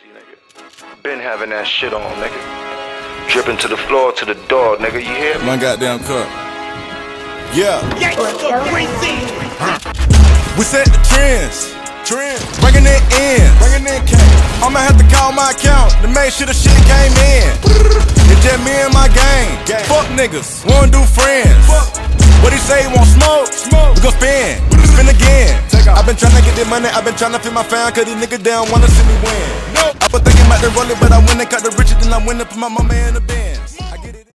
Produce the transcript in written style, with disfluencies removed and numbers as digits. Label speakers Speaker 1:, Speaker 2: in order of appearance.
Speaker 1: pussy, nigga. Been having that shit on, nigga. Dripping to the floor, to the door, nigga, you hear me?
Speaker 2: One goddamn cup. Yeah. We set the trends. Bringing it in. I'ma have to call my account to make sure the shit came in. It's just me and my gang. Fuck niggas, wanna do friends. What he say, he want smoke? We gon' spin again. I've been tryna get this money, I've been tryna feed my fam, cause these niggas down wanna see me win. I was thinking about the rolling, but I went and cut the richer than I went and put my mama in the Benz.